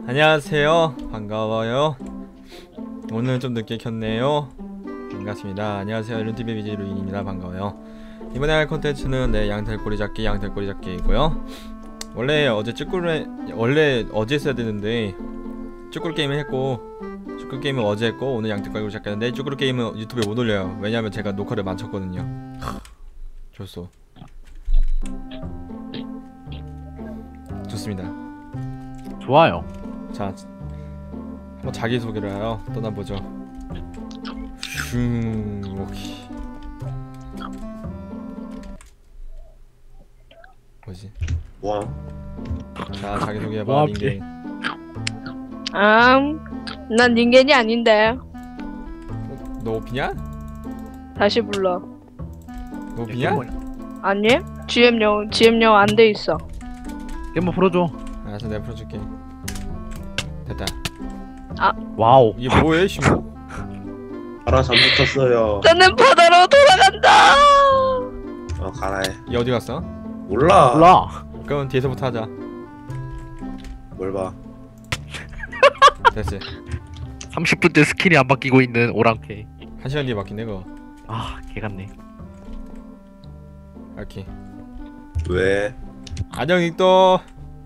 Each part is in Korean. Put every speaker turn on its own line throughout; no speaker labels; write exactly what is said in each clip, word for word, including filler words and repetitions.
안녕하세요. 반가워요. 오늘 좀 늦게 켰네요. 반갑습니다. 안녕하세요. 룬티비 비지 루인입니다. 반가워요. 이번에 할 콘텐츠는 네, 양털꼬리 잡기 양털꼬리 잡기이고요. 원래 어제 쭈꾸를 원래 어제 했어야 되는데 쭈꾸루 게임을 했고 쭈꾸루 게임은 어제 했고 오늘 양털꼬리 잡기였는데 쭈꾸루 게임은 유튜브에 못 올려요. 왜냐면 제가 녹화를 마쳤거든요. 좋소. 좋습니다.
좋아요.
자, 한번 자기소개를 하여 떠나보죠. 슝, 오케이. 뭐지?
와.
자, 자기소개 해봐,
와,
닌겐.
음, 난 닌겐이 아닌데.
어, 너 오피냐?
다시 불러.
너 오피냐?
아니? 지엠용, 지엠용 안 돼 있어.
게임 풀어줘.
알았어, 내가 풀어줄게. 됐다.
와우.
이게 뭐해, 시모?
가라 잠수 탔어요.
나는 바다로 돌아간다!
어 가라 해.
얘 어디 갔어?
몰라.
몰라.
그럼 뒤에서부터 하자.
뭘 봐.
됐지.
삼십 분째 스킨이 안 바뀌고 있는 오랑캐.
한 시간 뒤에 바뀌네, 그거.
아, 개같네.
오케이.
왜?
안녕, 닉도.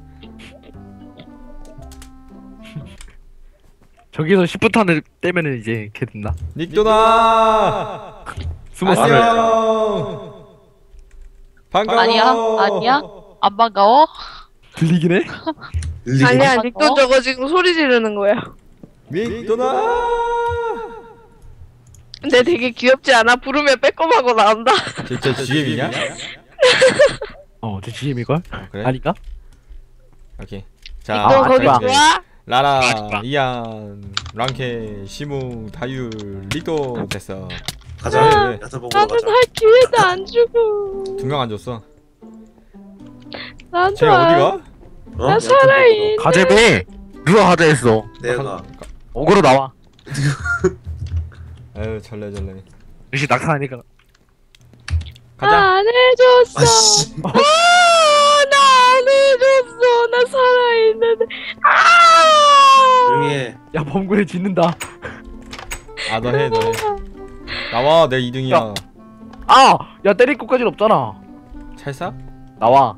저기서 십 분 탄을 떼면은 이제 개 된다.
닉도다.
숨었어.
안녕. 반가워.
아니야? 아니야? 안 반가워?
들리긴 해?
들리긴
아니야,
어?
닉도 저거 지금 소리 지르는 거야.
닉도다.
근데 되게 귀엽지 않아? 부르면 빼꼼하고 나온다.
진짜 지엠이냐?
어, 제 지엠일걸?
어, 그래?
아닌가?
오케이. 자,
닉도
아,
거기
좋아.
좋아?
라라,
좋아, 좋아.
이안, 랑케, 시무, 다유, 리도 됐어.
가자.
왜, 왜?
야자 보고
나는
가자.
할 기회도 안 주고.
두 명 안 줬어.
난
쟤 어디가?
어?
나
야자
살아있네.
가재배! 누가 가재했어?
보고. 내가.
어그로 나와.
아유 절레 절레.
역시 낙타하니까.
가자.
안 해줬어.
아씨.
아, 나안 해줬어. 나 살아있는데. 아!
조용히 해.
야, 범구에 짓는다.
아 너 해 너 해. 나와 내 이 등이야.
야. 아! 야, 때릴 것까진 없잖아.
찰싹?
나와.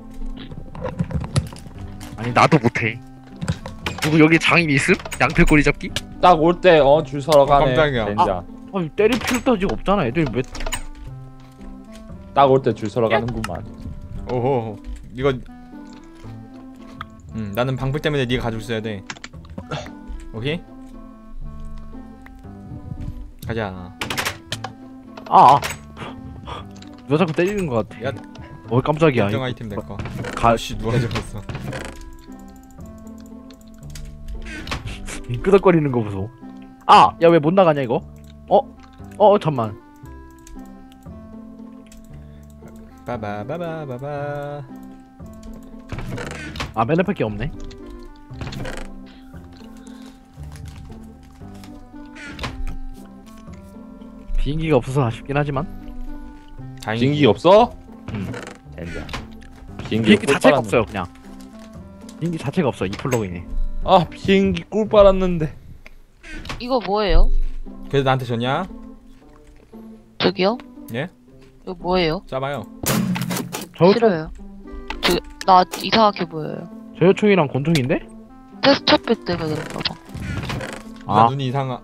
아니, 나도 못해. 누구 여기 장인 있음? 양털꼬리 잡기?
딱 올 때 어 줄 서러 가네.
깜짝이야.
젠장.
아니, 때릴 필요도 아직 없잖아. 애들이 왜.
딱 올 때 줄 서러 가는구만.
오호. 이거. 음 나는 방패 때문에 네가 가지고 있어야 돼. 오케이? 가자.
아! 아. 너 자꾸 때리는 것 같아.
야.
어, 깜짝이야.
결정 아이템 내 거.
가,
아씨 누가 가져갔어.
끄덕거리는 거 보소. 아! 야, 왜 못 나가냐, 이거? 어? 어, 잠만.
빠바바바바바.
아, 맨날밖에 없네. 비행기가 없어서 아쉽긴 하지만.
다행히.
비행기 없어?
응.
젠장. 비행기
비행기
꿀
자체가
빨았네.
없어요, 그냥. 비행기 자체가 없어, 이 플러그인에.
아 비행기 꿀 빨았는데.
이거 뭐예요?
그래서 나한테 줬냐?
저기요?
예?
이거 뭐예요?
짜봐요.
저,
싫어요. 저, 나 이상하게 보여요.
저요총이랑 권총인데?
테스터백 때문에 그런가 봐.
나
아,
눈이 이상하.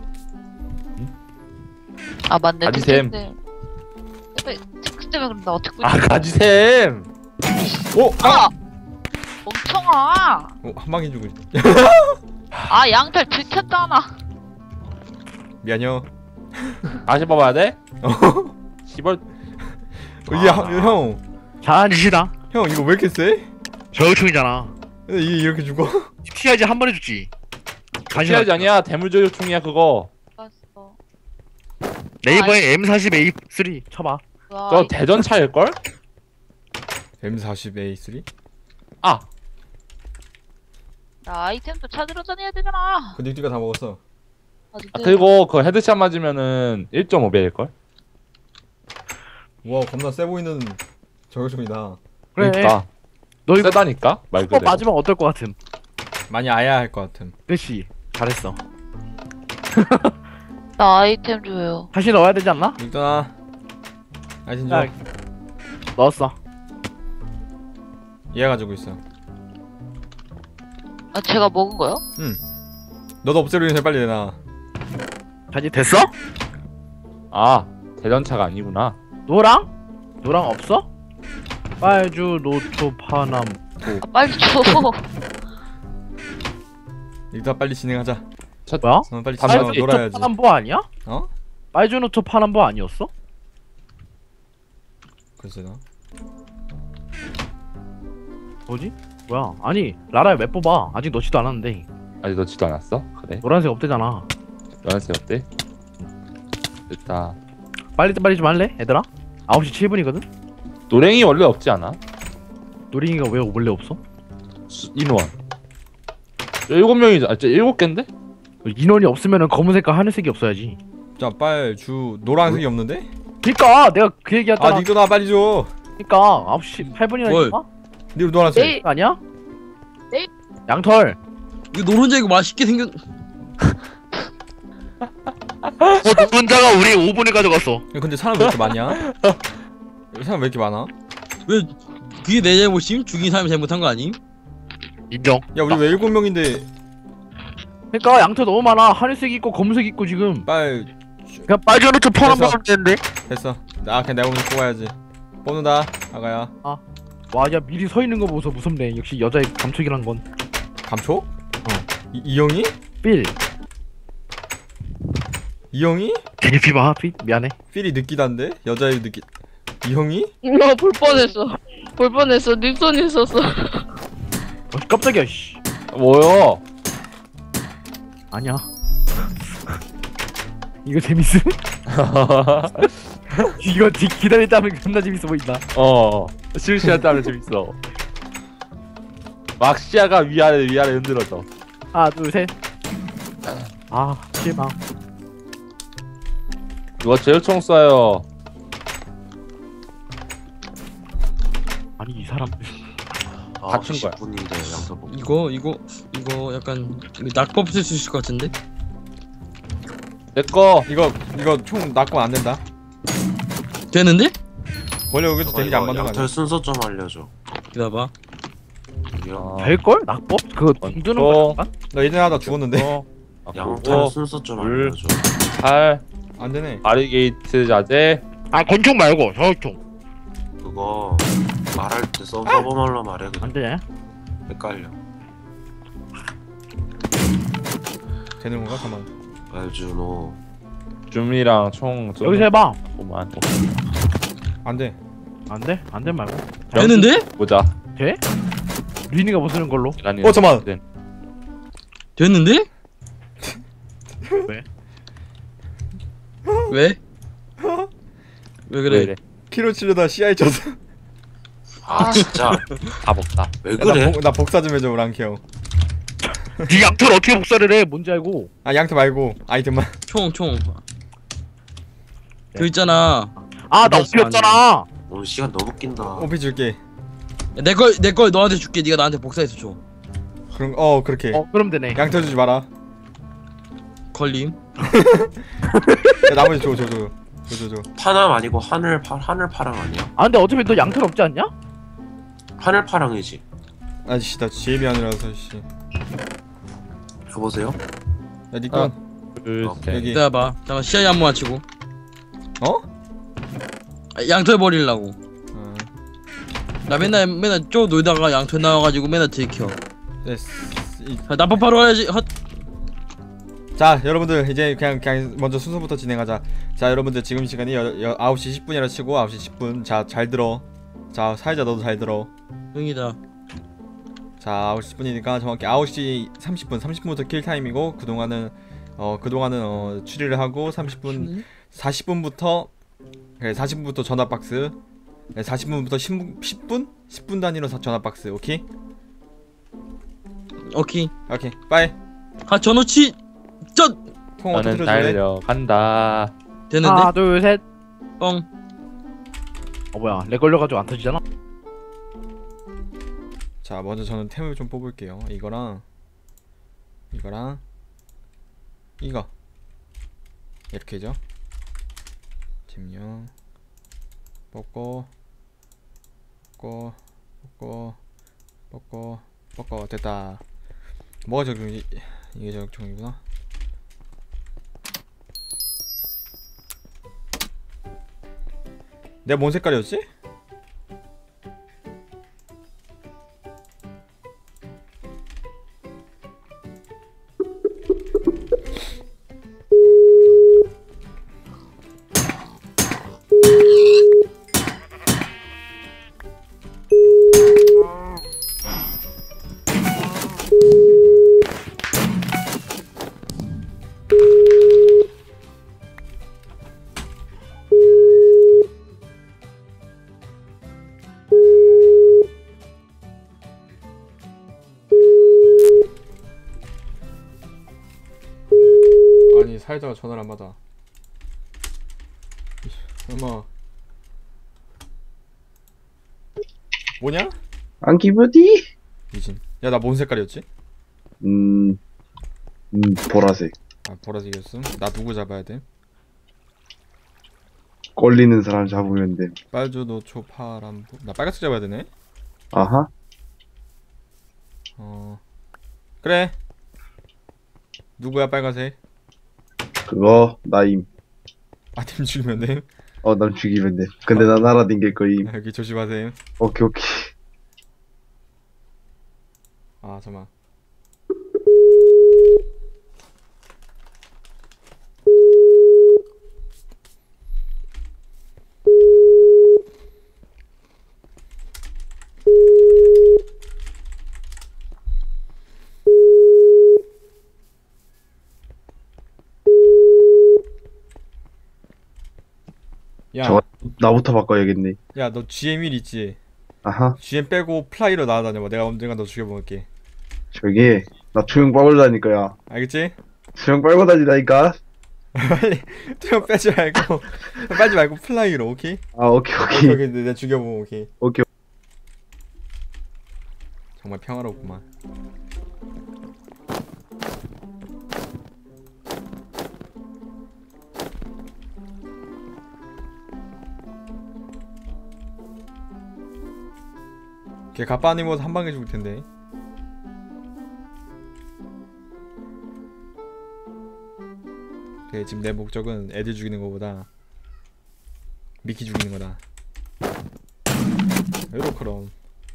아 맞네.
가지셈.
테스트 때문에 그런다. 어떻게
아 가지셈.
오!
아! 멍청아!
오, 한 방에 죽을.
아 양털 들켰잖아.
미안해요.
다시 봐봐야 돼?
어.
시벌.
야, 형.
잘하는 짓이다.
형 이거 왜 이렇게 세?
저요총이잖아.
이게 이렇게 죽어?
티아지 한 번 해줬지.
시야지 아니야. 대물저격총이야 그거.
봤어.
네이버에 엠 사십 에이 쓰리 쳐봐.
와,
저
이-
대전차일 걸?
엠 사십 에이 쓰리?
아
나 아이템도 찾으러 다녀야 되잖아.
그 닉디가 다 먹었어.
아직
아, 그리고 그 헤드샷 맞으면은 일 점 오 배일 걸?
와 겁나 세 보이는 저격총이다.
그래.
그러니까
너 이거
세다니까 말
그거
그대로.
맞으면 어떨 것 같음?
많이 아야 할 것 같음.
그치 잘했어.
나 아이템 줘요.
다시 넣어야 되지 않나?
일단아 아이신
야,
줘.
넣었어.
얘 가지고 있어.
아, 제가 먹은 거요?
너도 없애로 인해 빨리 내놔.
자지 됐어?
아 대전차가 아니구나.
노랑? 노랑 없어? 빨주 노초 파남.
아, 빨리 줘.
일단 빨리 진행하자.
뭐야?
어, 빨리
다
진행.
빨리
놀아야지.
파남보 아니야?
어?
빨주 노초 파남보 아니었어?
글쎄 나.
뭐지? 뭐야? 아니 라라야 왜 뽑아? 아직 넣지도 않았는데.
아직 넣지도 않았어? 그래.
노란색 없대잖아.
노란색 어때? 됐다.
빨리 빨리 좀 할래? 얘들아? 아홉 시 칠 분이거든?
노랭이 원래 없지 않아?
노링이가 왜 원래 없어?
수- 인원. 일곱 명이죠. 아, 진짜 일곱 개인데?
인원이 없으면은 검은색과 하늘색이 없어야지.
자, 빨주 노란색이 없는데?
그니까 내가 그 얘기
아,
했잖아.
닉도 나 빨리 줘.
그니까 아홉 시 팔 분이나
뭘?
했나?
닉도 노란색.
네.
아니야?
네.
양털.
이거 노른자 이거 맛있게 생겼.
어 노른자가 우리 오 분을 가져갔어.
야, 근데 사람 왜 이렇게 많냐? 사람 왜 이렇게 많아?
왜 그게 내 잘못임? 죽인 사람이 잘못한 거 아님?
인정.
야, 우리 왜 일곱 명인데
그니까 양털 너무 많아. 하늘색 있고 검은색 있고 지금.
빨
그냥 빨주노초 폰 한번
됐어.
하면 되는데.
됐어. 나 그냥 내가 오늘 뽑아야지. 뽑는다. 아가야.
와, 야 미리 서 있는 거 보소 무섭네. 역시 여자의 감촉이란 건.
감초? 어. 이, 이 형이?
필.
이 형이?
대피 봐. 필. 미안해.
필이 느끼단데? 여자의 느끼. 이 형이?
나볼 뻔했어. 볼 뻔했어. 닉손 있었어.
어, 깜짝이야. 씨.
뭐요?
아니야. 이거 재밌음? 이거 기, 기다렸다면 겁나 재밌어 보인다.
어. 실시간 따면 재밌어. 막 시야가 위아래 위아래 흔들어져.
하나 둘 셋. 아 실망.
누가 제일총 쏴요?
아니 이 사람.
같은 거야.
분인데 양서복.
이거 이거 이거 약간 이거 낙법 쓸 수 있을 것 같은데?
내꺼.
이거 이거 총 낚고 안 된다.
되는데?
원래 여기서 데미지 안 받는 거 아니야?
양털 순서 좀 알려줘.
기다봐.
여기요.
어.
될걸? 낙법? 그거
원,
두는
어.
거.
나 예전에 하다 죽었는데.
어.
양털 순서 좀
둘.
알려줘.
팔.
안 되네.
바리게이트 자재.
아 권총 말고 저총.
그거 말할 때 서, 서버 말로 말해.
안
그냥
되냐?
헷갈려.
되는 건가? 잠만.
빨주노.
줌이랑 총. 좀
여기서 해봐.
보만.
안 돼.
안 돼? 안 돼 말고.
되는데?
보자.
돼? 리니가 뭐 쓰는 걸로?
어, 잠깐만.
됐는데?
왜?
왜? 왜 그래?
그래.
피로 치려다 씨아이 쳤어.
아 진짜
다 먹다.
왜
야, 나,
그래?
복, 나 복사 좀 해줘, 랑키 형.
네 양털 어떻게 복사를 해? 뭔지 알고.
아, 양태 말고 아이템만.
총 총. 그 있잖아.
아 나
복사 안
없었잖아.
오늘 시간 너무 낀다.
오피 줄게.
내 걸 내 걸 너한테 줄게. 네가 나한테 복사해서 줘.
그럼 어 그렇게.
어 그럼 되네.
양태 주지 마라.
걸림.
야, 나머지 줘, 줘, 줘, 줘, 줘, 줘.
파남 아니고 하늘 파 하늘 파랑 아니야?
아 근데 어차피 너 양털 없지 않냐?
하늘 파랑이지.
아씨, 나 지엠이 아니라서 씨.
줘보세요.
야, 니건
둘,
어,
셋.
여기.
기다려봐. 잠깐 시야이 한번 맞추고.
어?
아, 양털 버리려고.
어,
나 맨날 맨날 쪼 놀다가 양털 나와가지고 맨날 들켜.
됐어. 이-
아, 나법하러 가야지. 헛.
자, 여러분들 이제 그냥 그냥 먼저 순서부터 진행하자. 자, 여러분들 지금 시간이 여, 여, 아홉 시 십 분이라 치고 아홉 시 십 분. 자, 잘 들어. 자, 사회자 너도 잘 들어.
응이다.
자, 아홉 시 십 분이니까 정확히 아홉 시 삼십 분, 삼십 분부터 킬 타임이고 그동안은 어 그동안은 어 추리를 하고 삼십 분, 사십 분부터 그래 사십 분부터 전화 박스. 네, 사십 분부터 십 분, 십 분? 십 분 단위로 사- 전화 박스. 오케이?
오케이.
오케이. 빠이.
아 전호치. 전
통 어떻게
나는
틀어줄래?
달려간다.
되는데?
하나 둘 셋.
뻥.
어 뭐야 렉 걸려가지고 안 터지잖아.
자, 먼저 저는 템을 좀 뽑을게요. 이거랑 이거랑 이거 이렇게죠. 잼용 뽑고 뽑고 뽑고 뽑고 뽑고 됐다. 뭐가 적용이지? 이게 적용이구나. 내가 뭔 색깔이었지? 아니 사회자가 전화를 안 받아. 엄마 뭐냐?
안기부디?
미친. 야 나 뭔 색깔이었지?
음, 음, 보라색.
아 보라색이었음. 나 누구 잡아야 돼?
걸리는 사람 잡으면 돼.
빨주 노초 파란 부... 나 빨간색 잡아야 되네.
아하.
어 그래. 누구야 빨간색?
그거, 나임.
아팀 죽이면 돼.
어, 남 죽이면 돼. 근데 나 날아댕길 거임.
여기 조심하세요.
오케이, 오케이.
아 잠만. 야,
저- 나부터 바꿔야겠네.
야, 너 지엠 일 있지?
아하.
지엠 빼고 플라이로 나와다녀봐. 내가 언젠가 너 죽여먹을게.
저기, 나 투영 빨고 다니까야.
알겠지?
투영 빨고 다니다니까?
빨리 투영 빼지 말고 빼지 말고 플라이로, 오케이?
아, 오케이,
오케이,
오케이.
오케이. 내가 죽여보면 오케이.
오케이.
정말 평화롭구만. 걔 가빠 안 입어서 한 방에 죽을 텐데. 걔 지금 내 목적은 애들 죽이는 거보다 미키 죽이는 거다. 이렇게 그럼.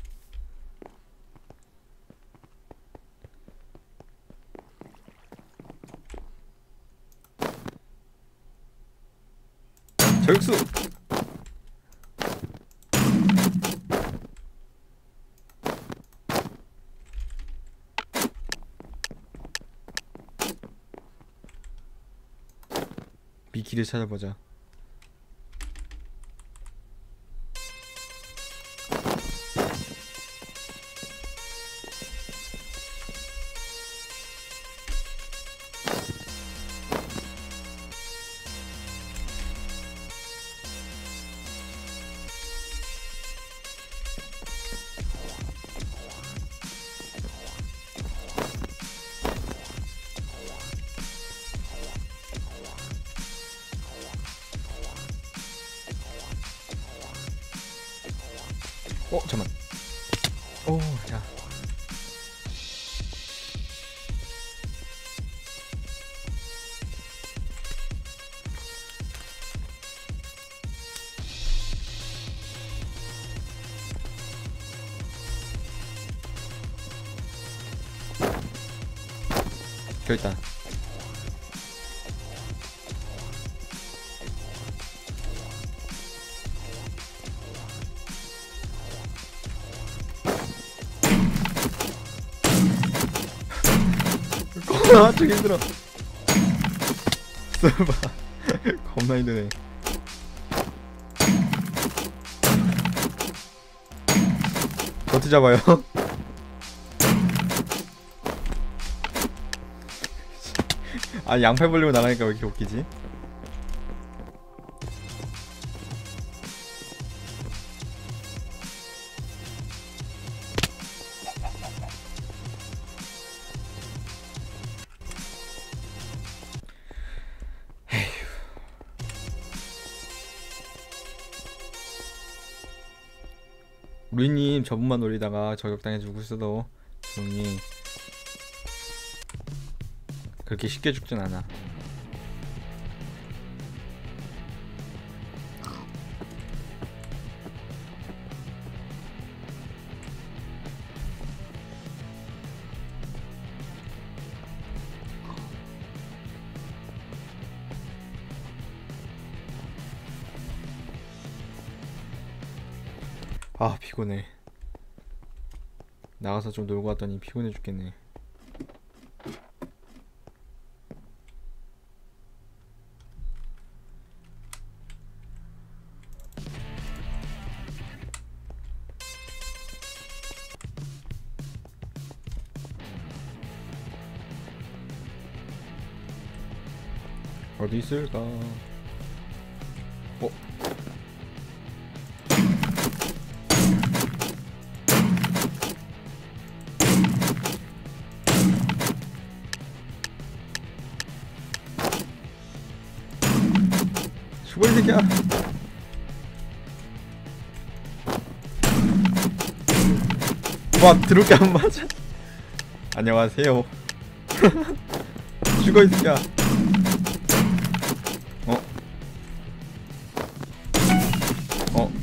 저격수! 미키를 찾아보자. 어 잠만. 오 야. 저기 있다. 아, 저기 힘들어. 써봐. 겁나 힘드네. 어떻게 잡아요? 아, 양팔 벌리고 나가니까 왜 이렇게 웃기지? 루이님 저분만 노리다가 저격당해 죽을 수도 조용히. 그렇게 쉽게 죽진 않아. 아 피곤해. 나가서 좀 놀고 왔더니 피곤해 죽겠네. 어디 있을까? 어? 죽어 이 새끼야. 와 드럽게 안 맞아. 안녕하세요. 죽어 이 새끼야. 어? 어?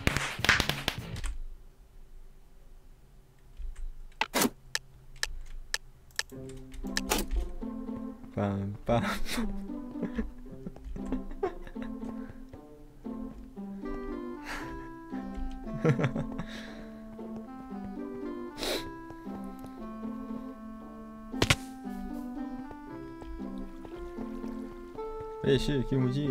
빰빰. 에이씨 김우지.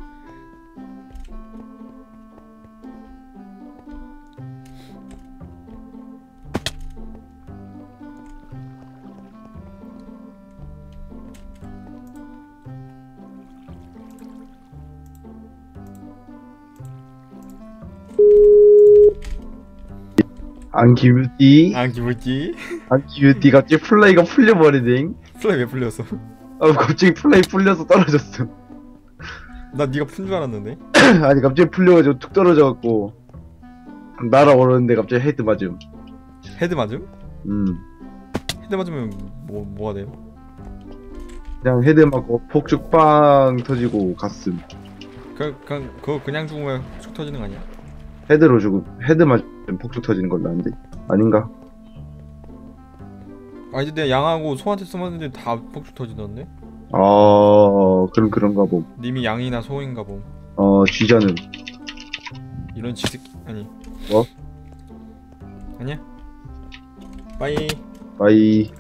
안기뷰티
안 기분지?
안기뷰티 갑자기 플레이가 풀려버리네.
플라이 왜 풀렸어?
아 갑자기 플레이 풀려서 떨어졌어.
나 네가 푼 줄 알았는데.
아니 갑자기 풀려가지고 툭 떨어져갖고 날아오르는데 갑자기 헤드 맞음.
헤드 맞음?
음
헤드 맞으면 뭐 뭐가 돼요?
그냥 헤드 맞고 폭죽 빵 터지고 갔음.
그, 그, 그거 그냥 죽으면 축 터지는 거 아니야?
헤드로 죽음. 헤드 맞으면 폭죽 터지는 걸로 아는데 아닌가?
아 이제 내가 양하고 소한테 숨었는데 다 폭죽 터지던데?
아 그럼 그런가 봄.
님이 양이나 소인가 봄.
어 쥐자는
이런 지새끼 아니.
뭐?
아니야? 빠이.
빠이.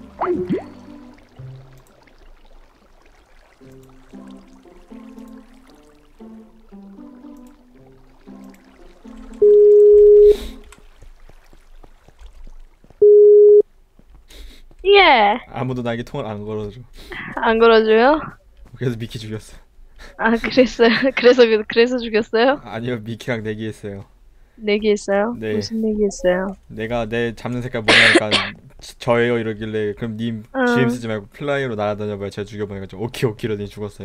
예.
아무도 나에게 통을 안 걸어줘.
안 걸어줘요?
그래서 미키 죽였어.
아 그랬어요. 그래서 그래서 죽였어요?
아니요 미키랑 내기했어요.
내기했어요?
네.
무슨 내기했어요?
내가 내 잡는 색깔 뭐냐니까 저예요 이러길래 그럼 님
응.
지엠 쓰지 말고 플라이어로 날아다녀봐요. 제가 죽여보니까 오키 오키러더니 죽었어요.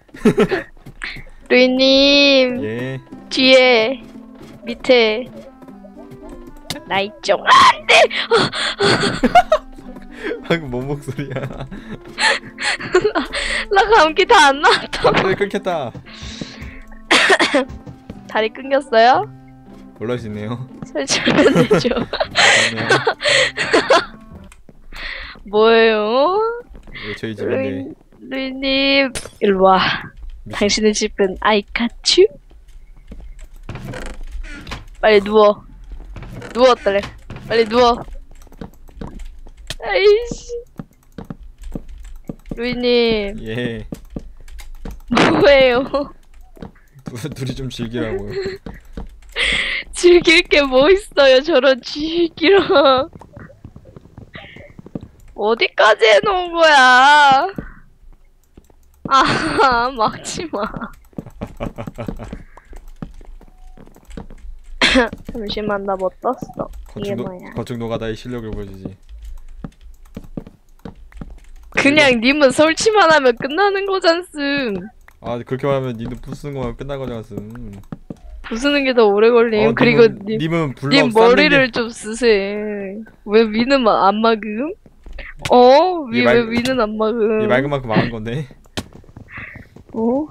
루이님
예.
뒤에 밑에 나 있죠.
방금 뭔 목소리야?
나 감기 다 안 나왔다.
갑자기 끊겼다.
다리 끊겼어요?
올라올 수 있네요.
설치하면 되죠.
좋네요.
뭐예요?
예, 저희 집인데
루이, 루이님 일로 와. 당신의 집은 아이카츄? 빨리 누워. 누워 빨리. 빨리 누워. 아이씨. 루이님
예.
뭐예요?
두, 둘이 좀 즐기라고요.
즐길 게 뭐 있어요? 저런 쥐기랑. 어디까지 해놓은 거야? 아, 막지 마. 잠시만, 나 뭐 떴어? 이게
건축, 노,
뭐야?
건축 노가다의 실력을 보여주지.
그냥 님은 설치만 하면 끝나는 거잖음.
아 그렇게 말하면 니도 부수는 거만 끝난 거잖음.
부수는 게 더 오래 걸림.
어,
그리고
님은,
님,
님은 블럭
님
쌓는
머리를
게-
좀 쓰세. 왜 위는 마- 안 막음? 어? 위,
이 말-
왜 위는 안 막음?
이 맑은 만큼 망한 건데.
어?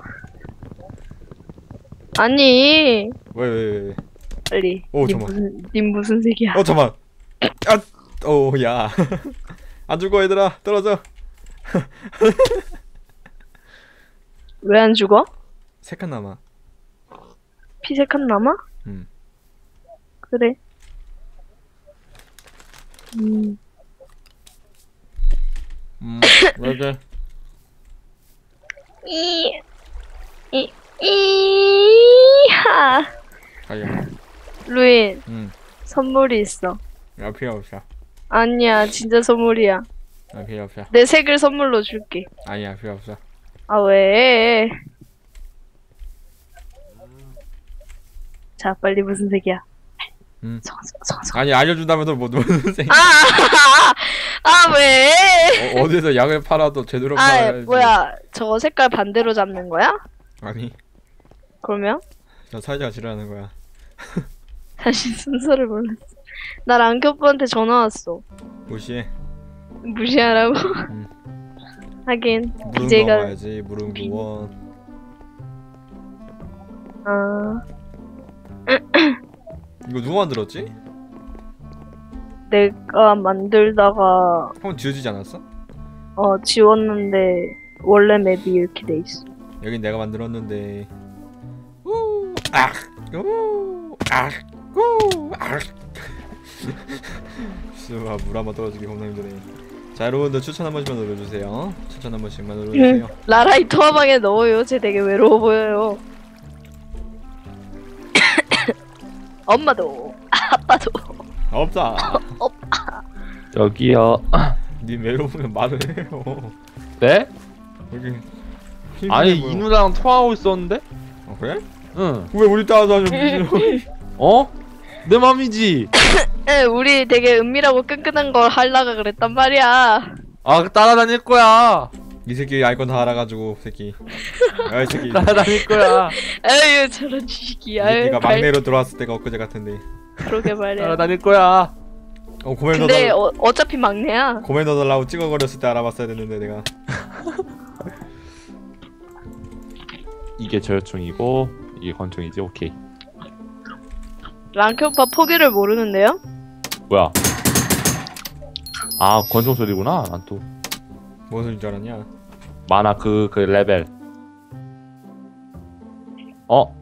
아니
왜 왜 왜?
빨리.
오,
님
잠깐만.
무슨 님 무슨 색이야?
어 잠만. 아, 오 야. 안 죽어 얘들아 떨어져.
왜 안 죽어?
색한 남아.
피색한 남아?
음.
그래. 음.
음. 왜 그래?
이, 이, 이하.
가야.
루인,
음.
선물이 있어.
야 필요 없어.
아니야, 진짜 선물이야.
아 필요 없어.
내 색을 선물로 줄게.
아니야 필요 없어.
아, 왜? 자, 빨리 무슨 색이야?
음.
성, 성, 성, 성.
아니 알려준다면서 뭐 무슨 생?
아, 아, 왜?
어, 어디서 약을 팔아도 제대로
아,
팔아야지.
뭐야? 저거 색깔 반대로 잡는 거야?
아니
그러면?
저 사이즈가 지랄하는 거야.
다시 순서를 몰랐어. 나 랑키 오빠한테 전화 왔어.
무시해.
무시하라고?
음.
하긴
물은
비제가
먹어야지. 물은
비-
구워.
아
이거 누가 만들었지?
내가 만들다가
한번 지워지지 않았어?
어 지웠는데 원래 맵이 이렇게 돼 있어.
여긴 내가 만들었는데. 우, 아, 우, 아, 우, 아. 씨발 물 한번 떨어지기 겁나 힘드네. 자 여러분들 추천 한 번씩만 눌러주세요. 추천 한 번씩만 눌러주세요.
라라이 토화방에 넣어요. 쟤 되게 외로워 보여요. 엄마도 아빠도
없다.
여기요.
니 외로우면 말을 해요.
네?
여기.
아니
보여.
이 누나랑 통화하고 있었는데?
어 그래?
응.
왜 우리 따라다녀?
어? 내 맘이지.
에 우리 되게 은밀하고 끈끈한 걸 하려고 그랬단 말이야.
아 따라다닐 거야.
이 새끼 알 건 다 알아가지고 새끼. 야이 새끼. 이
따라다닐 거야.
에휴 저런 지식이. 아유
새끼가
발-
막내로 들어왔을 때가 엊그제 같은데.
그러게 말이야.
따라다닐 거야.
어 고멘
근데
넣어달
어, 어차피 막내야.
고멘 넣어달라고 찍어거렸을 때 알아봤어야 됐는데 내가.
이게 저혈충이고 이게 권총이지. 오케이.
랑키 오빠 포기를 모르는데요?
뭐야? 아 권총 소리구나. 난 또
무슨 소리인 줄 알았냐?
만화 그 그 레벨. 어?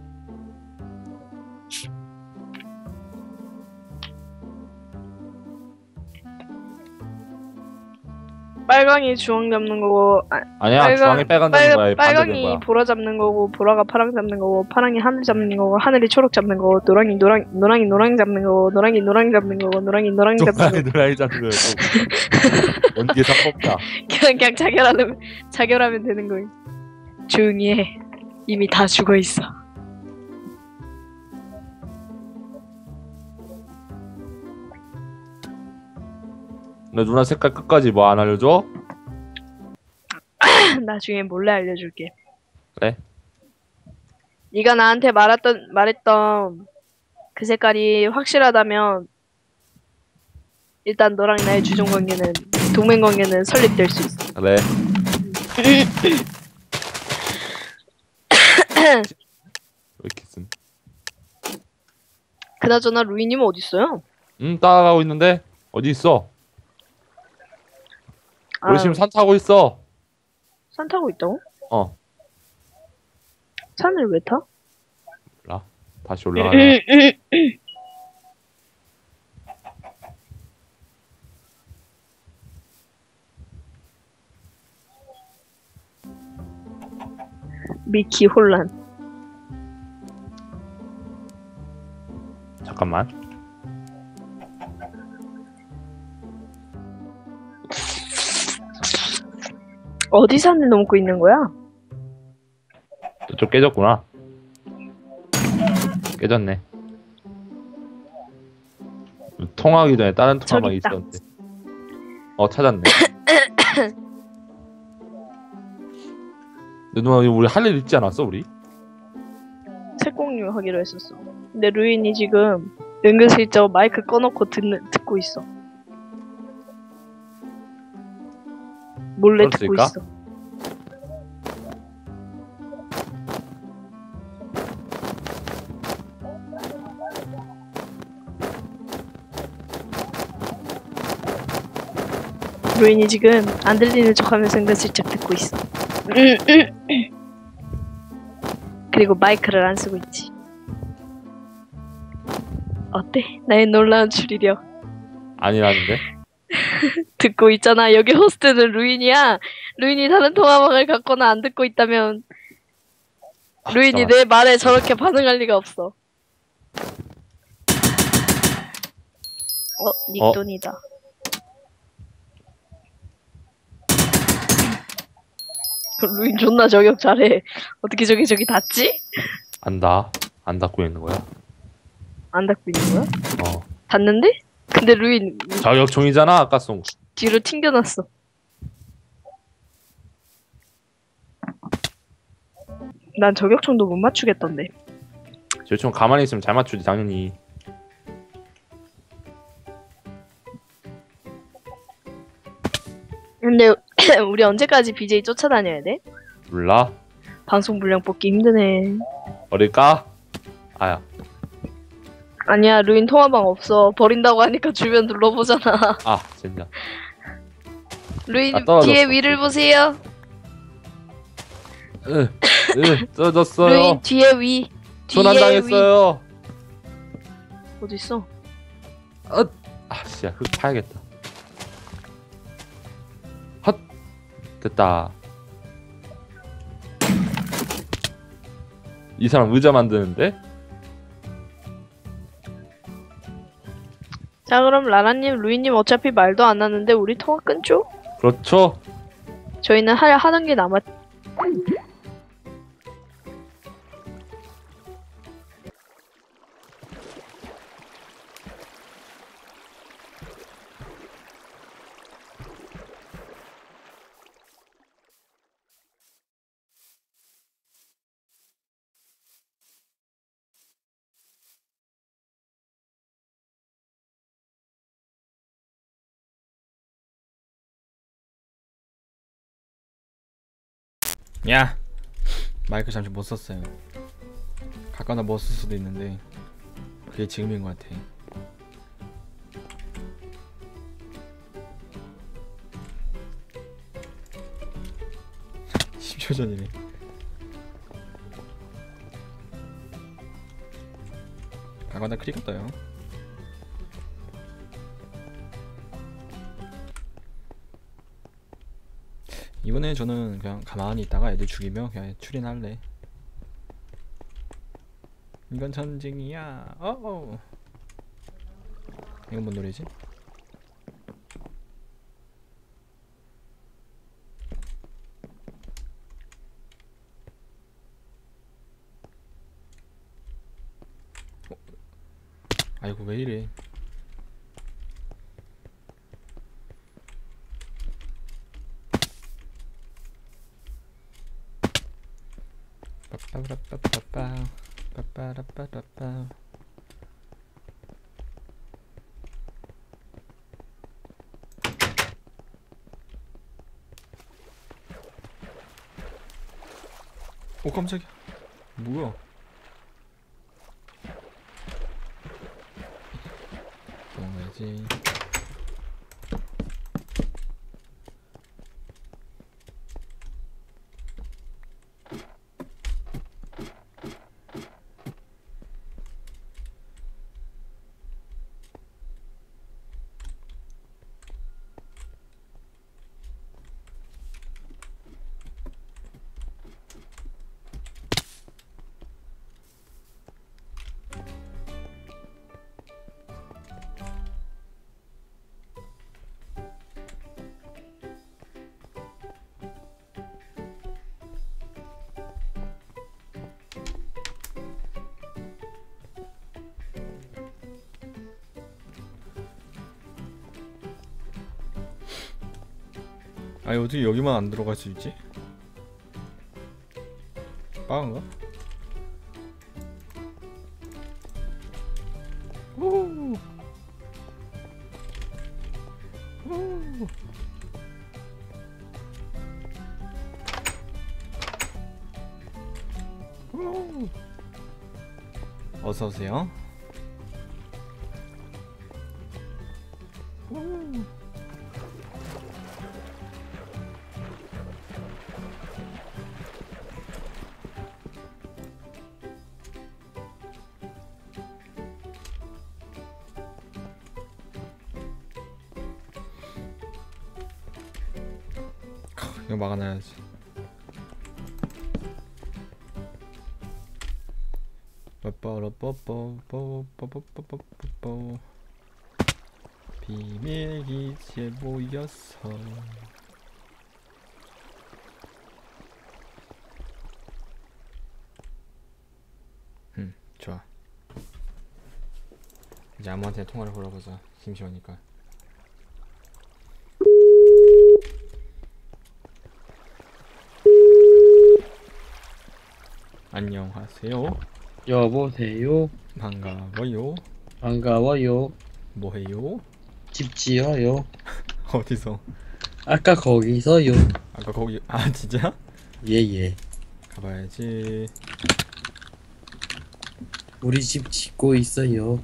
빨강이 주황 잡는 거고 아,
아니야
빨강-
주황이 빨간 잡는 거야.
빨,
반대된
빨강이
거야.
보라 잡는 거고 보라가 파랑 잡는 거고 파랑이 하늘 잡는 거고 하늘이 초록 잡는 거고 노랑이 노랑 노랑이 노랑 잡는 거고 노랑이 노랑 잡는 거고 노랑이 노랑 잡는
노랑이
거고
노랑이 잡는 거야. 원기에 다 뽑자.
그냥 그냥 자결하면 자결하면 되는 거임. 조용히 해. 이미 다 죽어 있어.
너 누나 색깔 끝까지 뭐 안 알려줘?
나중에 몰래 알려줄게.
그래?
네가 나한테 말했던 말했던 그 색깔이 확실하다면 일단 너랑 나의 주종 관계는 동맹 관계는 설립될 수 있어.
그래. 왜 이렇게 쓴?
그나저나 루이님은 어디 있어요?
응 따라가고 있는데 어디 있어? 우리 지금 산 타고 있어.
산 타고 있다고?
어.
산을 왜 타?
다시 올라가라.
미키 혼란.
잠깐만.
어디 산을 넘고 있는 거야?
저쪽 깨졌구나. 깨졌네. 통화하기 전에 다른 통화만
저기 있다.
있었는데. 어 찾았네. 근데 누나 우리 할 일 있지 않았어 우리?
색공에 성공률 하기로 했었어. 근데 루인이 지금 은근슬쩍 마이크 꺼놓고 듣는, 듣고 있어. 몰래 듣고
그렇을까?
있어. 루인이 지금 안 들리는 척하면서 은근슬쩍 듣고 있어. 그리고 마이크를 안 쓰고 있지. 어때? 나의 놀라운 추리력.
아니라는데?
듣고 있잖아. 여기 호스트는 루인이야. 루인이 다른 통화방을 갖거나 안 듣고 있다면
아,
루인이
잠깐만.
내 말에 저렇게 반응할 리가 없어. 어? 닉돈이다. 루인 존나 저격 잘해. 어떻게 저기 저기 닿지?
안다. 안 닫고 있는 거야?
안 닿고 있는 거야?
어.
닿는데? 근데 루인
저격총이잖아 아까 쏜 거.
뒤로 튕겨놨어. 난 저격총도 못 맞추겠던데.
저총 가만히 있으면 잘 맞추지 당연히.
근데 우리 언제까지 비제이 쫓아다녀야 돼?
몰라?
방송 분량 뽑기 힘드네.
버릴까? 아야.
아니야, 루인 통화방 없어. 버린다고 하니까 주변 둘러보잖아.
아 진짜.
루인
아, 떨어졌어.
뒤에 위를 보세요.
으, 으, 떨어졌어요.
루인 뒤에 위.
손안
뒤에
당했어요.
위. 어디 있어?
아 씨야 흙 파야겠다. 헛 됐다. 이 사람 의자 만드는데?
자, 그럼 라라님, 루인님 어차피 말도 안 하는데 우리 통화 끊죠?
그렇죠.
저희는 할 하는 게 남았.
야! 마이크 잠시 못 썼어요. 가까다 못 쓸 수도 있는데 그게 지금인 것 같아. 십 초 전이네. 가까다 크리가 떠요. 이번에 저는 그냥 가만히 있다가 애들 죽이며 그냥 추린할래. 이건 전쟁이야. 어어. 이건 뭔 노래지? 어? 아이고 왜 이래? 빠빠라빠빠빠 빠빠라빠빠빠. 오 깜짝이야. 뭐야? 도망가야지. 아니 어떻게 여기만 안 들어갈 수 있지? 빠른가? 후. 후. 후. 어서 오세요. 후. 이거 막아놔야지. 빠빠라빠빠빠빠빠빠빠빠 비밀 기지에 모여서 음 좋아. 이제 아무한테 통화를 걸어보자. 심심하니까. 안녕하세요.
여보세요.
반가워요.
반가워요.
뭐해요?
집 지어요.
어디서?
아까 거기서요.
아까 거기 아 진짜?
예예.
가봐야지.
우리 집 짓고 있어요.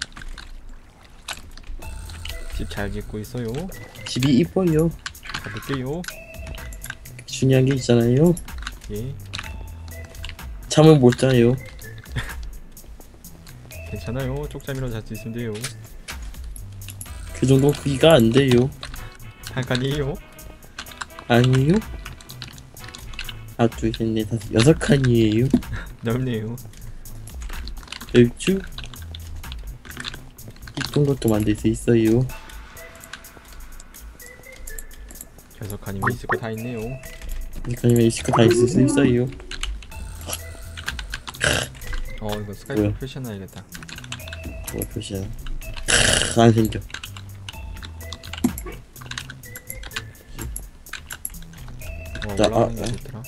집 잘 짓고 있어요.
집이 이뻐요.
가볼게요.
중요한 게 있잖아요.
예.
잠을 못 자요.
괜찮아요. 쪽잠이라도 잘 수 있으면 돼요.
그 정도 크기가 안 돼요.
한 칸이에요.
아니요. 하나, 둘, 셋, 넷, 다섯, 여섯 칸이에요.
넓네요.
넓죠? 이쁜 것도 만들 수 있어요.
여섯 칸이면 있을 거 다 있네요.
이칸이면 있을 거 다 있을 수 있어요.
어 이거 스카이프
뭐야?
표시해놔야겠다.
뭐 표시야? 안 생겨.
어
자,
올라가는 게
아, 아.
어딨더라?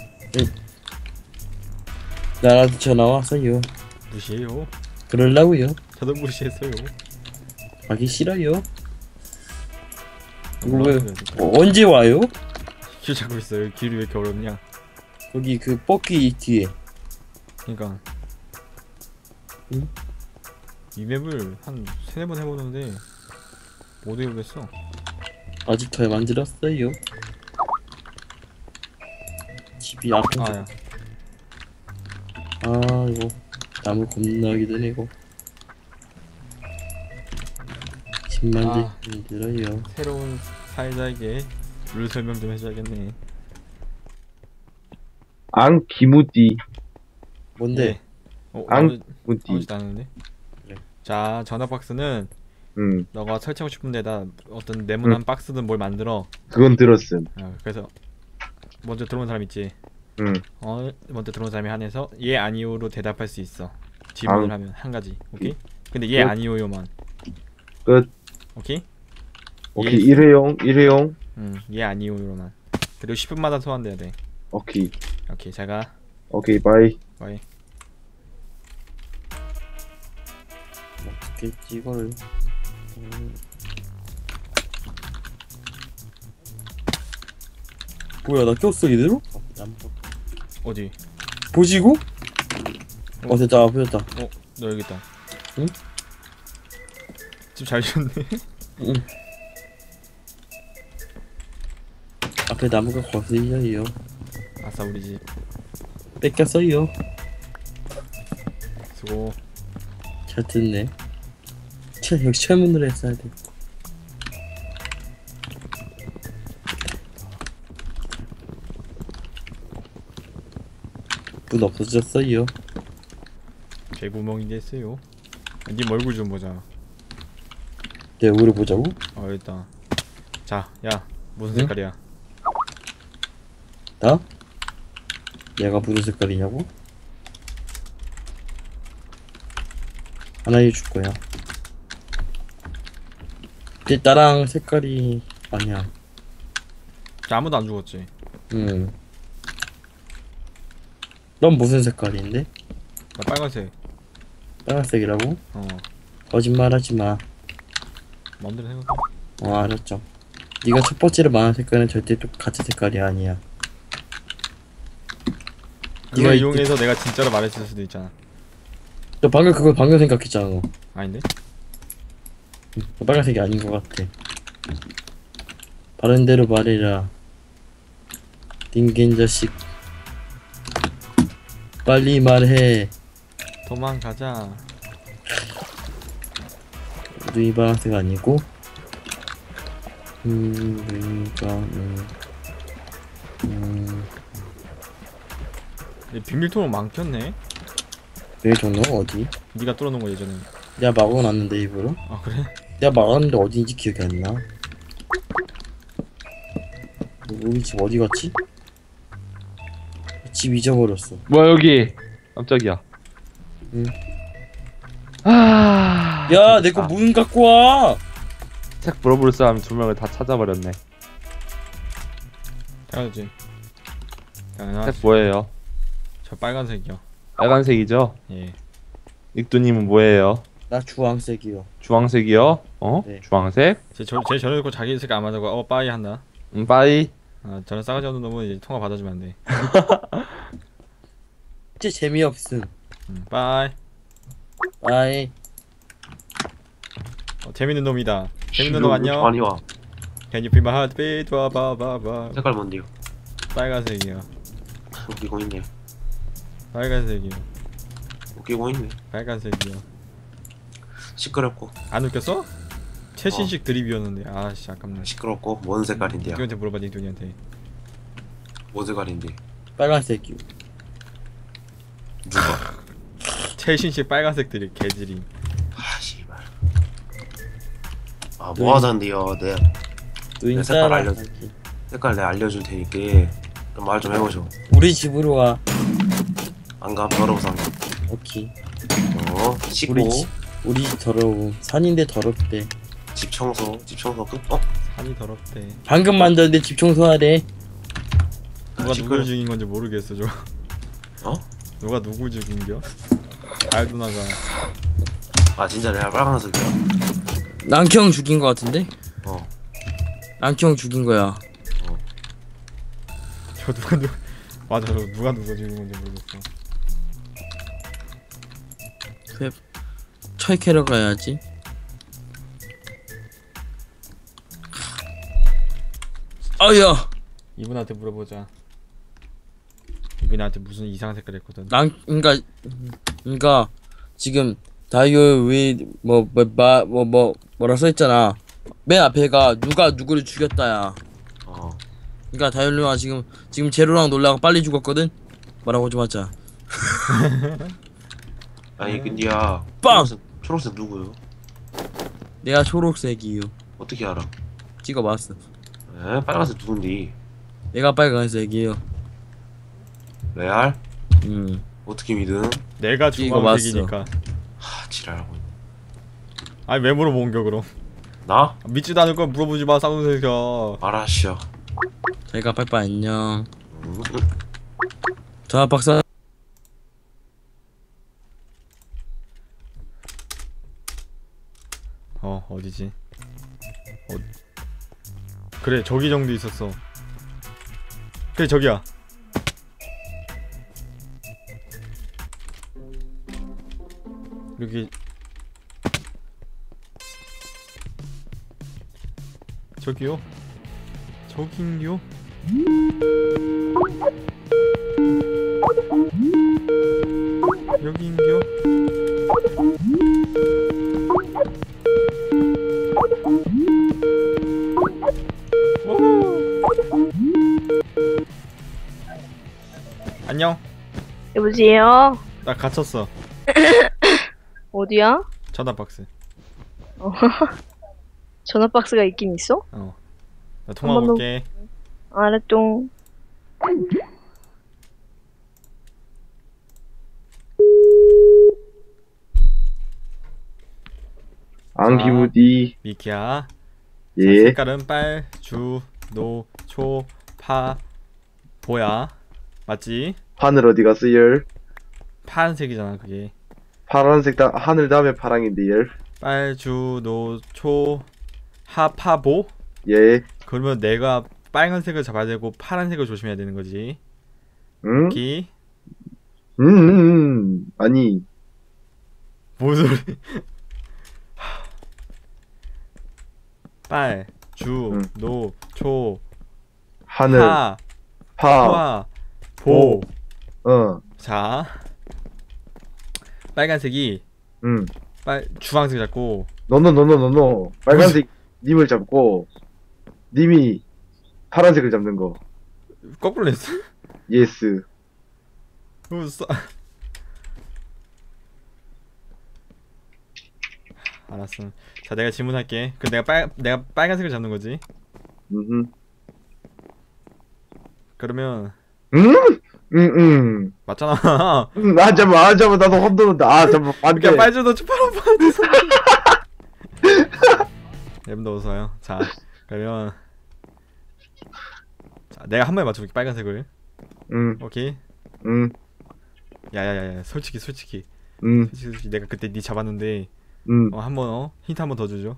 나라도 전화 왔어요.
무시해요.
그러려고요.
저도 무시했어요.
가기 싫어요. 이거 왜
올라가는 게 어딨더라?
어, 언제 와요?
길 잡고 있어요. 길이 왜 이렇게 어렵냐?
거기 그 뻑기 뒤에.
그니까
응?
이 맵을 한 세네 번 해보는데 못 외우겠어.
아직 덜 만들었어요. 집이 앞에.
아야
아 이거 나무 겁나게 드네 이거. 집 만들기
아.
힘들어요.
새로운 사회자에게 룰 설명 좀 해줘야겠네.
앙 기무띠
뭔데?
예. 어,
앙
아무-
무띠.
아무지도 않은데?
그래.
자 전화 박스는
음,
너가 설치하고 싶은 데다 어떤 네모난 박스든 뭘 만들어.
그건 들었음.
어, 그래서 먼저 들어온 사람 있지.
음,
어 먼저 들어온 사람이 한해서 예 아니오로 대답할 수 있어. 질문을
아.
하면 한 가지. 오케이? 근데 예
끝.
아니오요만.
끝.
오케이?
오케이,
예.
일회용, 일회용.
음, 예 아니오요만. 그리고 십 분마다 소환돼야 돼.
오케이,
오케이, 잘 가.
오케이, 바이.
바이.
어떻게 이거를? 음. 뭐야 나 꼈어 이대로? 안 보-
어디?
보시고?
어.
어 됐다 보였다.
너 여기 있다.
응?
집 잘 지었네.
응. 앞에 나무가 거슬려요.
아싸 우리 집.
뺏겼어요.
수고.
잘 듣네. 철 역시 철문으로 했어야 돼. 문 없어졌어요.
개구멍이 됐어요. 아, 님 얼굴 좀 보자.
내 얼굴을 보자고?
어 여기 있다. 자, 야 무슨
응?
색깔이야?
나? 얘가 무슨 색깔이냐고? 하나 해줄 거야. 근데 나랑 색깔이 아니야.
자, 아무도 안 죽었지.
응. 넌 무슨 색깔인데?
나 빨간색.
빨간색이라고?
어.
거짓말하지 마.
마음대로 생각해.
어 알았죠. 네가 첫 번째로 말한 색깔은 절대 또 같은 색깔이 아니야.
그걸
네가
이용해서 내가 진짜로 말했을 수도 있잖아.
너 방금 그거 방금 생각했잖아. 너.
아닌데?
너 빨간색이 아닌 것 같아. 바른 대로 말해라. 딩긴 자식. 빨리 말해.
도망가자.
눈이 파란색 아니고. 음, 그러니까 음, 음,
얘 비밀통로 많겠네?
왜 저는 어디?
네가 뚫어놓은 거 예전에.
내가 막아놨는데 일부러?
아 그래?
내가 막았는데 어디인지 기억이 안 나. 우리 집 어디 갔지? 집 잊어버렸어.
뭐야 여기. 깜짝이야.
응.
아.
야, 내 거 문 갖고 와.
책 물어볼 사람 두 명을 다 찾아버렸네.
당연하지. 당연하지.
책 뭐예요?
저 빨간색이요.
빨간색이죠?
예.
익두님은 뭐예요?
나 주황색이요.
주황색이요? 어?
네.
주황색?
제, 저, 제 저녁고 자기 색 안 맞다고 어 빠이 한다.
음, 빠이.
아 저는 싸가지 없는 놈은 이제 통화 받아주면 안 돼.
진짜 재미없음.
음, 빠이.
아이.
어, 재밌는 놈이다. 재밌는 놈
이거
안녕.
많이 와.
Can you feel my heartbeat? 와봐봐봐.
색깔 뭔데요?
빨간색이요.
웃기고 있네.
빨간색이요.
웃기고 있네.
빨간색이요.
시끄럽고
안 웃겼어? 최신식 드립이었는데 아씨 아깝네.
시끄럽고 뭔 색깔인데요?
누구한테 물어봐 니 돈이한테.
뭔 색깔인데?
빨간색이요.
누가?
최신식 빨간색 드립 개지리.
아 씨발. 아 뭐 하자는데요? 내
노인
색깔
따라.
알려줘. 색깔 내가 알려줄 테니까 말 좀 해보죠.
우리 집으로 와.
안 가? 더러워서 안 가.
오케이.
어? 씻고
우리 집 우리 집 더러워. 산인데 더럽대.
집 청소 집 청소 끝? 어?
산이 더럽대.
방금 만들었는데 집 청소하래.
누가
시끄러-
누굴 죽인 건지 모르겠어 저.
어?
누가 누굴 죽인겨? 알도 나가.
아 진짜 내가 빨간색이야?
랑형 죽인 거 같은데?
어.
랑형 죽인 거야.
저 누가 누 맞아 저 누가 누가 죽인 건지 모르겠어.
철 캐러 가야지. 아야.
이분한테 물어보자. 이분한테 무슨 이상 색깔 했거든.
랑 그러니까 그러니까 지금 다이어 위뭐뭐뭐 뭐, 뭐, 뭐라 써 있잖아. 맨 앞에가 누가 누구를 죽였다야.
어.
그러니까 다이얼루가 지금 지금 제로랑 놀라가 빨리 죽었거든. 뭐라고 좀 하자.
아니 근데야
빵!
초록색, 초록색 누구요?
내가 초록색이요.
어떻게 알아?
찍어봤어.
에? 빨간색 누군데?
내가 빨간색이요.
레알?
음.
어떻게 믿음?
내가
이거 봤어.
주황색이니까.
하 지랄하고 있네.
아니 왜 물어본겨 그럼?
나?
믿지도 않을 걸 물어보지 마 쌍둥이가.
알았쇼.
자기가 빠이빠이 안녕.
음,
자 박사.
어 어디지? 어 그래 저기 정도 있었어. 그래 저기야. 여기 저기요? 저긴요? 여긴겨? 안녕.
여보세요?
나 갇혔어.
어디야?
전화 박스.
어. 전화 박스가 있긴 있어?
어. 나 통화
한 번 더-
볼게.
알았죠.
안기부디.
미키야. 자,
예.
색깔은 빨, 주, 노, 초, 파, 보야. 맞지?
하늘 어디 갔어 열?
파란색이잖아 그게.
파란색 다 하늘 다음에 파랑인데 열.
빨주노초 하파보.
예.
그러면 내가 빨간색을 잡아야 되고 파란색을 조심해야 되는 거지.
응?
기
음, 음, 음. 아니.
뭔 소리? 빨, 주,
응.
노, 초,
하늘,
하,
파,
화, 보.
어,
자, 빨간색이
응.
빨 주황색 잡고
너너 너너 너너 빨간색 님을 잡고 님이 파란색을 잡는 거.
거꾸로 냈어?
예스.
너무 싸. 알았어. 자, 내가 질문할게. 그 내가 빨 내가 빨간색을 잡는 거지.
음.
그러면
음? 응, 응.
맞잖아.
음, 아, 잠깐만, 아, 잠깐만, 나도 혼돈다. 아, 잠깐만, 안 돼.
그러니까 빨주노 초파란 파란색. 램도 웃어요. 자, 그러면 자, 내가 한 번에 맞춰볼게. 빨간색을.
응,
오케이.
응,
야야야야. 솔직히 솔직히
응,
솔직히 솔직히 내가 그때 니 잡았는데
응.
어 한번 어 힌트 한 번 더 주죠.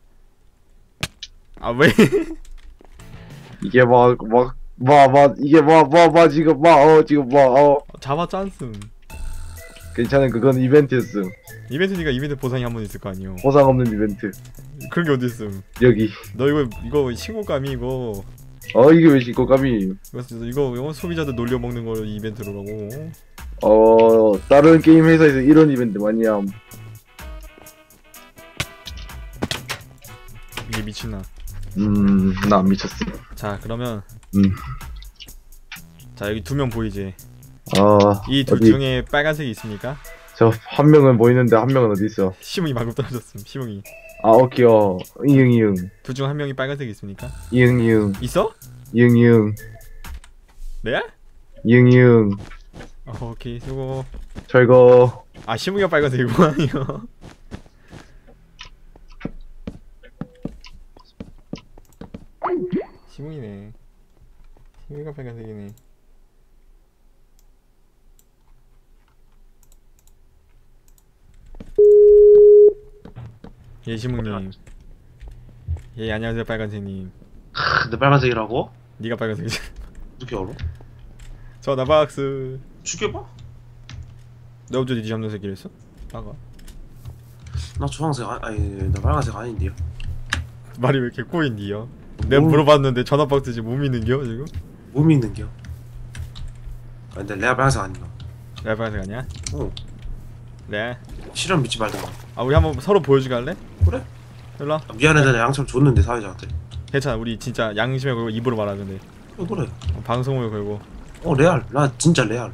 아 왜?
이게 막, 막, 막, 막, 이게 막, 막, 막, 지금 막, 어, 지금 막, 어.
잡아 짠슴.
괜찮은 그건 이벤트였음.
이벤트니까 이벤트 보상이 한 번 있을 거 아니요.
보상 없는 이벤트.
그런 게 어디 있음?
여기.
너 이거 이거 신고감이 이거
어, 이게 왜 신고감이.
이거 이거, 이거 소비자들 놀려 먹는 거 이벤트로라고.
어, 다른 게임 회사에서 이런 이벤트 많이 함.
이게 미친나.
음, 나 안 미쳤어.
자 그러면
음.
자 여기 두 명 보이지?
아,
이 둘
어디?
중에 빨간색이 있습니까?
저 한 명은 보이는데 한 명은 어디 있어?
시몽이 방금 떨어졌음. 시몽이.
아, 오케이, 어. 이응, 이응.
둘 중 한 명이 빨간색이 있습니까?
이응, 이응.
있어?
이응, 이응.
네?
이응, 이응.
어, 오케이 수고.
철거.
아 시몽이가 빨간색이고 아니요. 시몽이네. 시몽이가 빨간색이네. 예 시몽님. 예 안녕하세요 빨간색님.
근데 빨간색이라고?
네가 빨간색이지.
어떻게 알아?
전화 박스.
죽여봐.
너 어제 네 잡는 새끼를 했어? 나가.
나 주황색 아, 아니 나 빨간색 아닌데요.
말이 왜 이렇게 꼬인디요? 내가
뭐-
물어봤는데 전화 박스지 못 믿는겨 지금?
몸이 있는겨. 아 근데 레아 빨간색 아닌가?
내가 빨간색 아니야?
어.
네.
실험 믿지 말던가.
아 우리 한번 서로 보여주게 할래?
그래?
일로 와.
아, 미안해 내가 양처럼 줬는데 사회자한테.
괜찮아 우리 진짜 양심에 걸고 입으로 말하 근데
어 그래.
어, 방송을 걸고.
어 레알. 나 진짜 레알.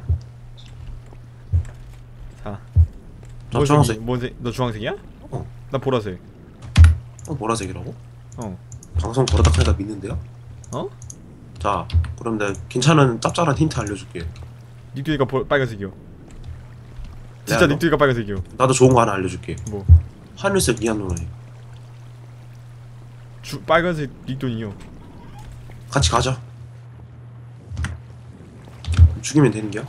자.
나
뭔
주황색.
색이- 뭔 색? 너 주황색이야?
어.
나 보라색.
어 보라색이라고?
어.
방송 걸었다 하니까 믿는데요?
어?
자 그럼 내가 괜찮은 짭짤한 힌트 알려줄게.
닉두이가 보- 빨간색이요. 진짜
야, 너-
닉두이가 빨간색이요.
나도 좋은 거 하나 알려줄게.
뭐?
하늘색 니안 노라니.
주 빨간색 닉돈이요.
같이 가자. 죽이면 되는 게야?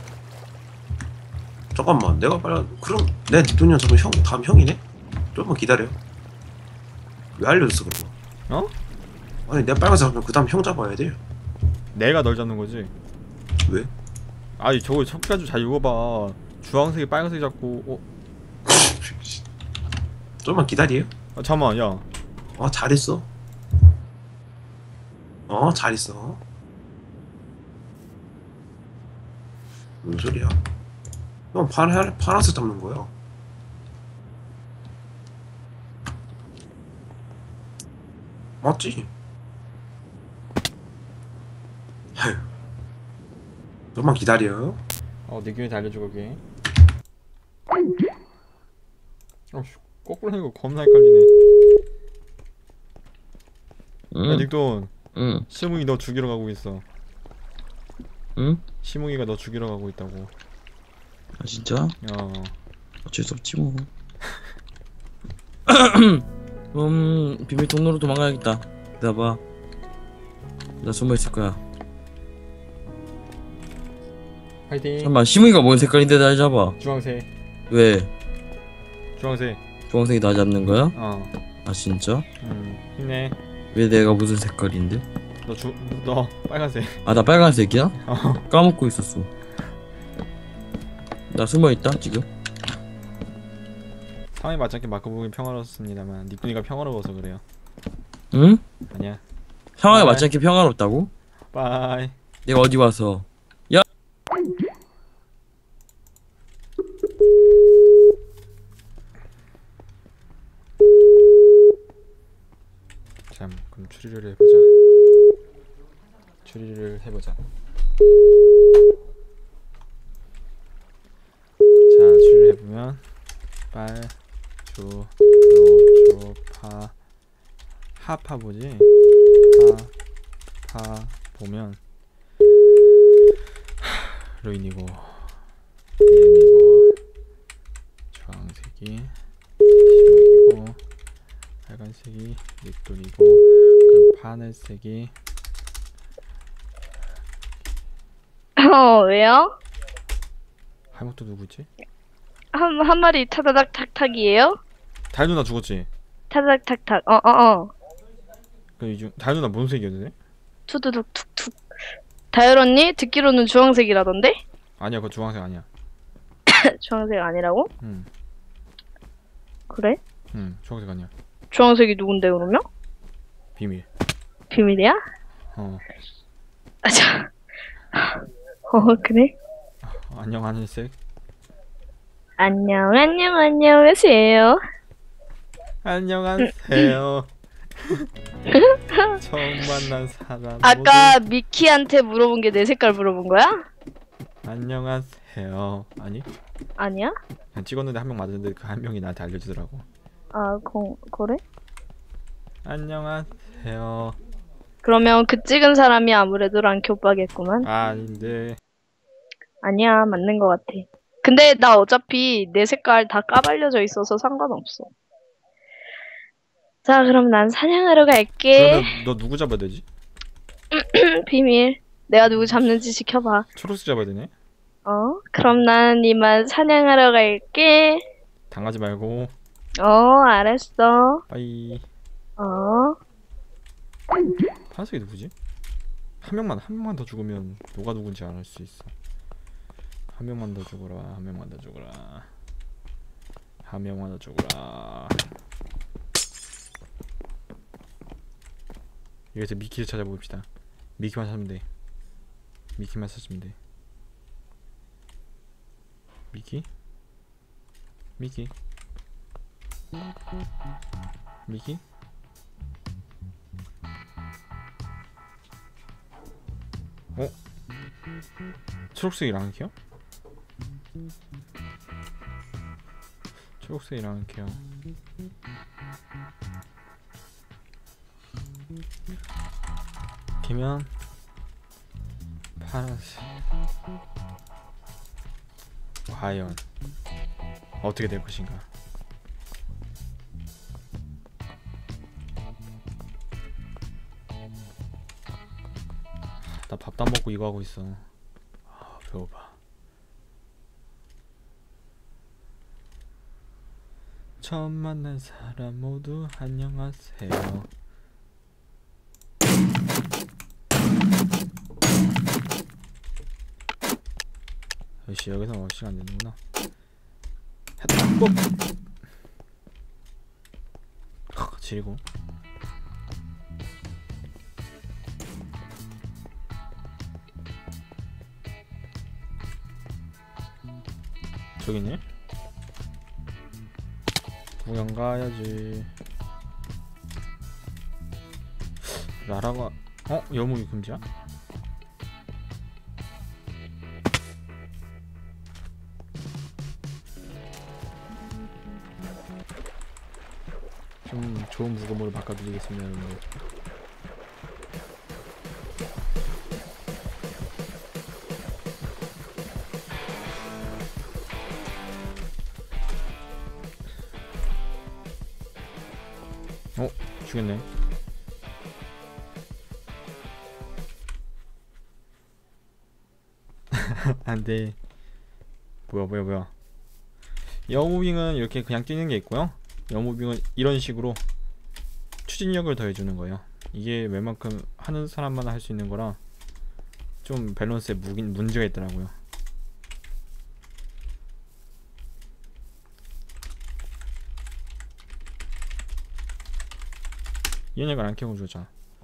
잠깐만 내가 빨간 그럼 내 뒷돈이랑 저번 형 다음 형이네? 좀만 기다려. 왜 알려줬어 그런 거?
어?
아니 내가 빨간색 하면 그 다음 형 잡아야 돼.
내가 널 잡는 거지.
왜?
아니 저거 척가지고 잘 읽어봐. 주황색이 빨간색 잡고. 어?
좀만 기다려.
아, 잠깐만 야.
어 잘했어. 어 잘했어. 뭔 소리야? 형 파란 파란색 잡는 거야. 맞지? 아휴. 좀만 기다려.
어, 내 귀에 달려주고 오게. 어씨, 거꾸로 하는 거 겁나 헷갈리네. 야,
응,
닉돈.
응,
시몽이 너 죽이러 가고 있어.
응?
시몽이가 너 죽이러 가고 있다고.
아 진짜?
야,
어쩔 수 없지 뭐. 음, 비밀 통로로 도망가야겠다. 기다봐. 나 숨어 있을 거야.
화이팅.
잠깐만, 시무이가 뭔 색깔인데 날 잡아?
주황색,
왜?
주황색.
주황색이 나 잡는 거야?
어.
아 진짜?
음. 힘내.
왜 내가 무슨 색깔인데?
너 주, 너 빨간색.
아 나 빨간색이야?
어.
까먹고 있었어. 나 숨어있다 지금.
상황에 맞지 않게 마크 보기 평화로웠습니다만 니꾸니가 평화로워서 그래요.
응?
아니야.
상황에
아.
맞지 않게 평화롭다고?
빠이.
내가 어디 와서
자, 그럼 추리를 해보자. 추리를 해보자. 자, 추리를 해보면 빨, 조, 로, 조, 파, 하파 보지? 파, 파 보면 하, 루인이고 이은이고 주황색이 시작이고 빨간색이 립돌이고 그럼 파란색이
어, 왜요?
할목도 누구지?
한, 한 마리 타다닥 탁탁이에요?
달 누나 죽었지?
타다닥 탁탁. 어, 어, 어.
그 이중 달 누나 뭔 색이었는데?
투두둑 툭툭. 다열 언니 듣기로는 주황색이라던데?
아니야, 그거 주황색 아니야.
주황색 아니라고?
응,
그래?
응, 주황색 아니야.
주황색이 누군데 그러면?
비밀.
비밀이야?
어,
아, 자. 어, 그래?
안녕 하늘색.
안녕, 안녕, 안녕하세요.
안녕하세요. 처음 만난 사람.
아까 미키한테 물어본 게 내 색깔 물어본 거야?
모두 안녕하세요. 아니?
아니야?
그냥 찍었는데 한 명 맞았는데 그 한 명이 나한테 알려주더라고.
아, 거, 그래?
안녕하세요.
그러면 그 찍은 사람이 아무래도 랑키 오빠겠구만.
아닌데.
아니야, 맞는 것 같아. 근데 나 어차피 내 색깔 다 까발려져 있어서 상관없어. 자, 그럼 난 사냥하러 갈게.
그러면 너 누구 잡아야 되지?
비밀. 내가 누구 잡는지 지켜봐.
초록색 잡아야 되네.
어? 그럼 난 이만 사냥하러 갈게.
당하지 말고.
어, 알았어.
빠이.
어.
파란색이 누구지? 한 명만 한 명만 더 죽으면 누가 누군지 알 수 있어. 한 명만 더 죽어라. 한 명만 더 죽어라. 한 명만 더 죽어라. 여기서 미키를 찾아봅시다. 미키만 찾으면 돼. 미키만 찾으면 돼. 미키? 미키? 미키? 어? 초록색이랑 켜요? 초록색이랑 켜요. 키면 파란색. 과연 어떻게 될 것인가? 나 밥도 안 먹고 이거 하고 있어. 아, 배고파. 처음 만난 사람 모두 안녕하세요. 역시 여기서 왁싱 안 되는구나. 했다. ปุ๊ 지리고. 저기 있네. 구경 가야지. 라라가 어? 여무이 금지야? 좀 좋은 물건으로 바꿔드리겠습니다, 여러분들. 어? 죽였네. 안돼. 뭐야 뭐야 뭐야. 여우윙은 이렇게 그냥 뛰는 게 있고요. 영무빙은 이런 식으로 추진력을 더해주는 거예요. 이게 웬만큼 하는 사람만 할 수 있는 거라 좀 밸런스에 무긴, 문제가 있더라고요. 얘네가 안 켜고 주자.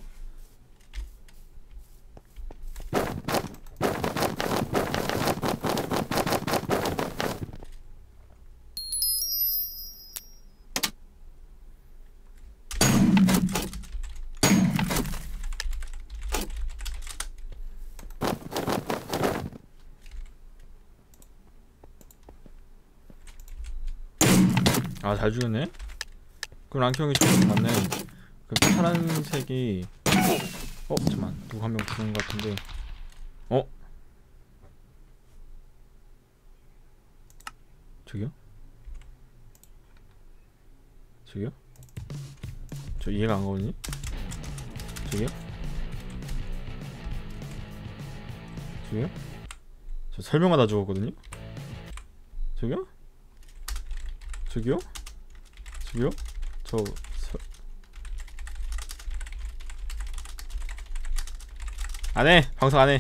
아, 잘 죽였네? 그 랑형이 좀 맞네. 그 파란색이 어? 잠깐만, 누구 한 명 죽은 것 같은데. 어? 저기요? 저기요? 저 이해가 안 가거든요? 저기요? 저기요? 저 설명하다 죽었거든요? 저기요? 저기요? 저기요? 저 서... 안해! 방송 안해!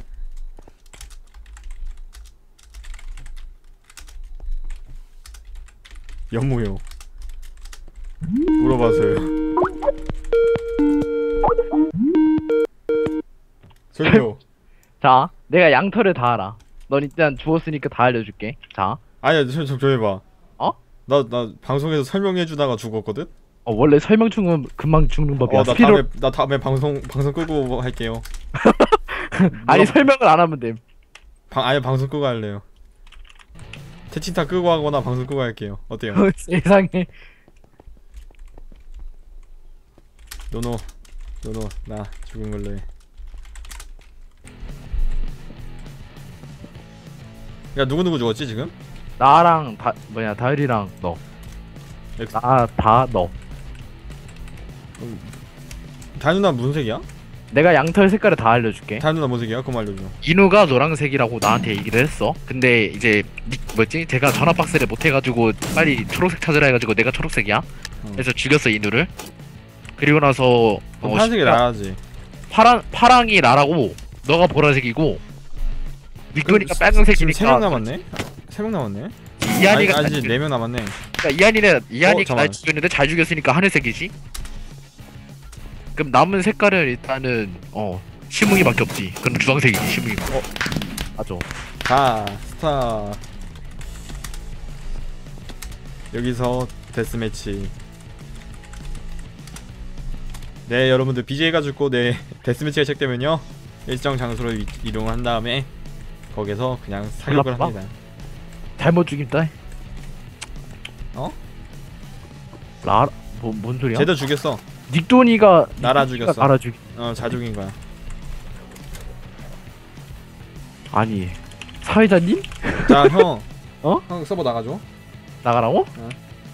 연무요. 물어봐서요. 저기요.
자, 내가 양털을 다 알아. 넌 일단 죽었으니까 다 알려줄게. 자,
아니야, 저, 저, 저 해봐.
어?
나, 나 방송에서 설명해주다가 죽었거든?
어, 원래 설명 중은 금방 죽는 법이야.
어, 나
스피로...
다음에, 나 다음에 방송, 방송 끄고 할게요.
아니,
물어-
설명을 안 하면 됨.
방, 아예 방송 끄고 할래요. 채팅창 끄고 하거나 방송 끄고 할게요. 어때요?
세상에.
노노, 노노, 나 죽은 걸로 해. 야, 누구누구 죽었지, 지금?
나랑 다 뭐냐 다율이랑 너.
엑스-
나 다 너.
다현 누나 무슨 색이야?
내가 양털 색깔을 다 알려줄게.
다현 누나 무슨 색이야? 그거 알려줘.
인우가 노란색이라고 나한테 얘기를 했어. 근데 이제 니- 뭐지? 제가 전화 박스를 못 해가지고 빨리 초록색 찾으라 해가지고 내가 초록색이야.
응.
그래서 죽였어 인우를. 그리고 나서
그럼
어,
파란색이
시가-
나야지.
파란 파랑이 나라고 너가 보라색이고 닉도니까
지금
빨간색이니까.
세 명 남았네? 세 명 남았네?
이한이가
아직 네 명 남았네.
그러니까 이한이는 이한이가
잠깐만.
날 죽였는데 잘 죽였으니까 하늘색이지. 그럼 남은 색깔은 일단은 어 시뭉이밖에 없지. 그럼 주황색이지 시뭉이가. 어 맞아.
자, 스타. 여기서 데스매치. 네, 여러분들 비제이가 죽고 네 데스매치가 시작되면요 일정 장소로 이, 이동한 다음에 거기서 그냥 사격을
올라봐?
합니다.
잘못 죽임다.
어?
라, 뭐, 뭔 소리야?
쟤도 죽였어.
닉도니가
나라
닉도니가
죽였어.
나라 죽.
어, 잘 죽인 거야.
아니 사회자님
자, 형.
어?
형 서버 나가줘.
나가라고?
어.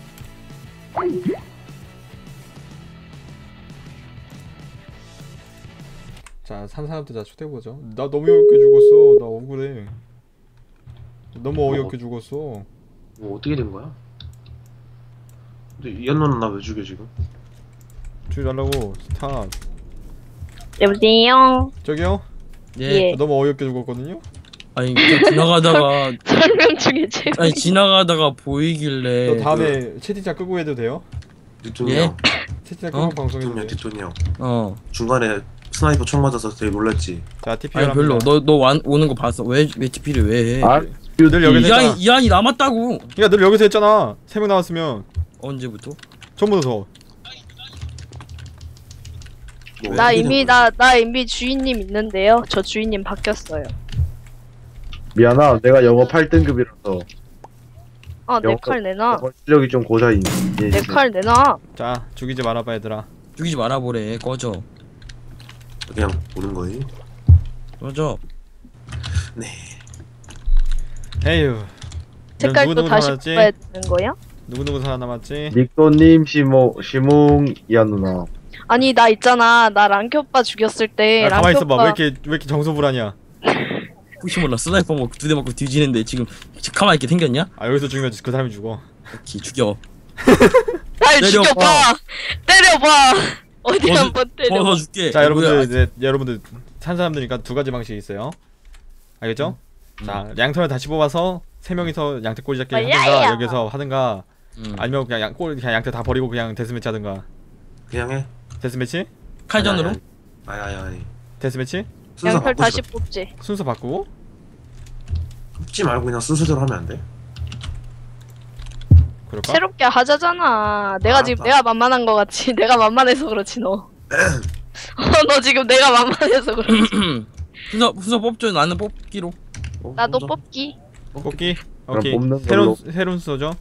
자, 산 사람들 다 초대해보죠. 나 너무 어이없게 죽었어. 나 억울해. 너무 어이없게 죽었어.
뭐 어떻게 된 거야? 근데 이한 누나 나 왜 죽여 지금?
죽여달라고. 스탑.
여보세요.
저기요?
예.
예.
너무 어이없게 죽었거든요?
아니 그냥 지나가다가
설명 중에 제일.
아니 지나가다가 보이길래
너 다음에 채팅창 끄고 해도 돼요?
뒷돈이
예?
형,
채팅창 끄고
어?
방송해도
뒷돈이 형,
돼.
뒷돈이 형.
어
중간에 스나이퍼 총 맞아서 되게 놀랐지.
자, 티피
아니 별로 너 너 오는 거 봤어 왜 왜 티피를 왜해
아,
늘 여기서 했잖아.
이안이 이안이 남았다고
야, 늘 여기서 했잖아. 세 명 나왔으면
언제부터
전부 더.
뭐
나
어떻게
이미
된 거야?
나 나 이미 주인님 있는데요. 저 주인님 바뀌었어요.
미안하, 내가 영어 팔 등급이라서
아, 내
영-
칼 내놔.
영어 실력이 좀 고사인. 예,
내 칼 내놔.
자, 죽이지 말아봐, 얘들아.
죽이지 말아보래 꺼져
그냥 오는 거예요?
꺼져
네.
에휴.
색깔 또
누구누구
다시
살아남았지?
바꿔야 되는 거야?
누구누구 살아남았지?
닉도님, 시모, 시몽, 이한 누나.
아니 나 있잖아. 나 랑키 오빠 죽였을 때
야,
랑키
가만히 있어봐.
오빠
왜 이렇게 왜 이렇게 정서불안이야?
혹시 몰라 스나이퍼 뭐 두 대 맞고 뒤지는데 지금 가만히 있게 생겼냐?
아, 여기서 죽이면 그 사람이 죽어.
오케이 죽여
날
때려봐.
죽여봐. 때려봐. 어디
벗어-
한번 때려.
벗어줄게.
자 여러분들
뭐야?
이제 여러분들 산 사람들이니까 두 가지 방식이 있어요. 알겠죠? 자 양털을 다시 뽑아서 세 명이서 양털 꼬리 잡기
아,
하든가
야야.
여기서 하든가
음.
아니면 그냥 양, 꼬리 그냥 양털 다 버리고 그냥 데스매치 하든가.
그냥 해.
데스매치?
칼전으로?
아니 아니 아니.
데스매치?
순서
양털
바꾸지
다시 뽑지.
순서 바꾸고
마. 뽑지 말고 그냥 순서대로 하면 안 돼?
그럴까?
새롭게 하자잖아. 내가
알았다.
지금 내가 만만한 거 같지. 내가 만만해서 그렇지 너. 어, 너 지금 내가 만만해서 그렇지.
순서 순서 뽑죠. 나는 뽑기로.
어,
나도
혼자?
뽑기.
뽑기?
그럼
오케이
뽑는
새로운
걸로.
새로운 순서죠?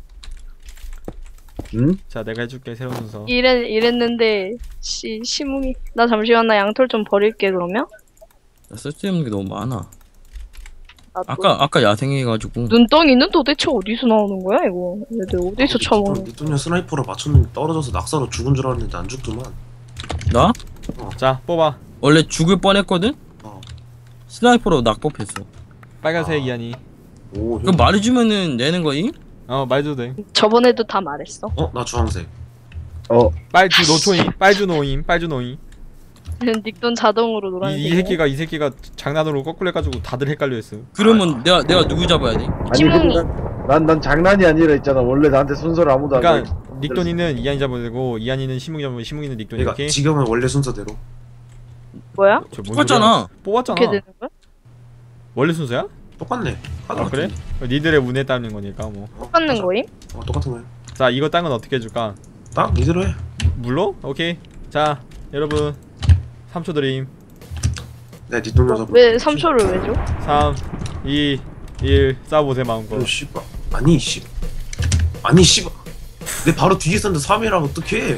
응?
자 내가 해줄게 새로운 순서.
이랬 이랬는데 시 시뭉이. 나 잠시만 나 양털 좀 버릴게 그러면.
나 쓸데없는 게 너무 많아.
나도.
아까 아까 야생해가지고.
눈덩이는 도대체 어디서 나오는 거야 이거? 얘들 어디서 처먹는?
니또냐 스나이퍼로 맞췄는데 떨어져서 낙사로 죽은 줄 알았는데 안 죽더만.
나
자 뽑아.
원래 죽을 뻔했거든.
어.
스나이퍼로 낙법했어.
빨간색
아.
이한이.
오.
그럼 말해주면은 내는 거임?
어 말도 돼.
저번에도 다 말했어.
어? 나 주황색.
어,
빨주 노초임 빨주 노임 빨주 노임.
닉돈 자동으로 노란색.
이, 이 새끼가 이 새끼가 장난으로 거꾸로 해가지고 다들 헷갈려했어.
그러면 내가 내가 누구 잡아야 돼?
아니
지붕이.
근데 난, 난, 난 장난이 아니라 있잖아. 원래 나한테 순서를 아무도 안
그러니까
가르쳐.
닉돈이는 이한이 잡아야 되고 이한이는 시뭉이 잡으면 시뭉이는 닉돈
그러니까
이렇게.
지금은 원래 순서대로.
뭐야?
저 뭔 소리야?
똑같잖아.
뽑았잖아.
어떻게 되는 거야?
원래 순서야?
똑같네.
아 그래? 니들의 운에 따르는 거니까 뭐.
똑같는 거임?
어 똑같은 거야.
자 이거 딴 건 어떻게 해줄까?
딱 이대로 해.
물로? 오케이. 자 여러분 삼 초 드림.
내 뒷돈 여자.
왜 삼 초를 왜 줘?
삼, 이, 일 싸워보세요 마음껏.
어 씨발. 아니 씨. 아니 씨발. 내 바로 뒤에 있었는데 삼이라면 어떡해.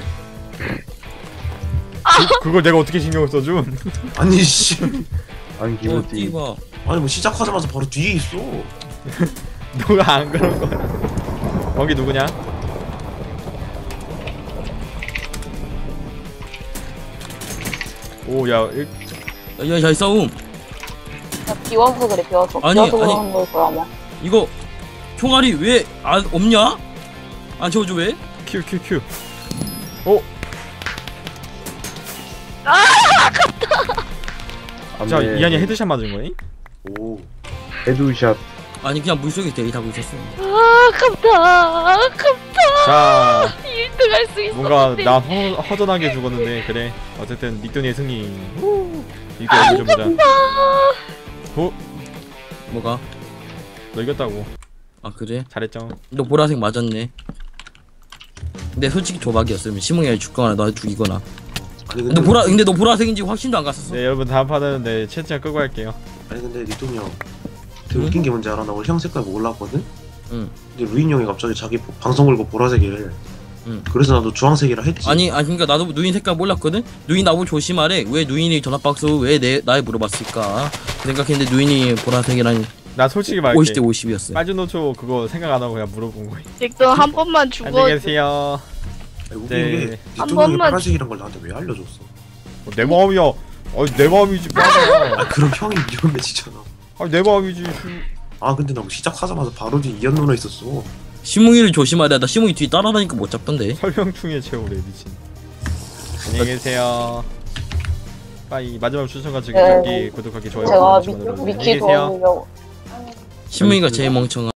그, 그걸 내가 어떻게 신경을 써줌?
아니 씨.
안
어
기분이.
띠봐.
아니 뭐 시작하자마자 바로 뒤에 있어.
누가 안 그런 거야? 거기 누구냐? 오야
야잘 싸움.
비워서 그래, 비워서.
아니,
비워서
아니.
그러는 걸 거야, 아마.
이거 총알이 왜 안 없냐? 안 채워줘 왜?
큐 큐 큐. 오.
안
자
돼.
이한이 헤드샷 맞은 거니?
오.
헤드샷.
아니 그냥 물속에 대기하고 있었어.
아 아깝다. 아깝다.
자
일 등 할 수 있었는데.
뭔가 나 허, 허전하게 죽었는데 그래 어쨌든 닉돈의 승리. 닉돈 얼굴 좀 보자. 오?
뭐가?
너 이겼다고.
아 그래?
잘했죠.
너 보라색 맞았네. 근데 솔직히 도박이었으면 시몽이를 죽거나 너 죽이거나.
아니
너
근데
보라 근데 너 보라색인지 확신도 안 갔었어.
네 여러분 다음 판은 네 채팅창 끄고 할게요.
아니 근데 니돈이 형. 되게
응?
웃긴 게 뭔지 알아? 나 오늘 형 색깔 몰랐거든?
응.
근데 루인 형이 갑자기 자기 보- 방송 걸고 보라색이래.
응.
그래서 나도 주황색이라 했지.
아니 아니 그러니까 나도 누인 색깔 몰랐거든. 누인 나보고 조심하래. 왜 누인이 전화박스 왜 내 나에 물어봤을까? 그 생각했는데 누인이 보라색이라니
나 솔직히 말할게.
오십 대 오십이었어.
빠주노초 그거 생각 안 하고 그냥 물어본 거야.
닉돈 한 번만 죽어.
안녕히 계세요.
아니, 웃긴
네.
게
한
니돈이 형이
번만
파란색이란 걸 나한테 왜 알려줬어?
어, 내 마음이야. 어, 내 마음이지. 빠져.
아 그럼 형이 위험해지잖아.
아, 내 마음이지.
아 근데 나 시작하자마자 바로 뒤에 이한 누나 있었어.
시몽이를 조심하래. 나 시몽이 뒤에 따라다니까 못 잡던데.
설명충의 최후래 미친. 안녕히 계세요. 빠이 마지막 추천과 즐기기 구독하기 좋아요
제가
버튼
미,
눌러주세요.
미키
안녕히 계세요.
도와주려고.
시몽이가 제일 멍청한.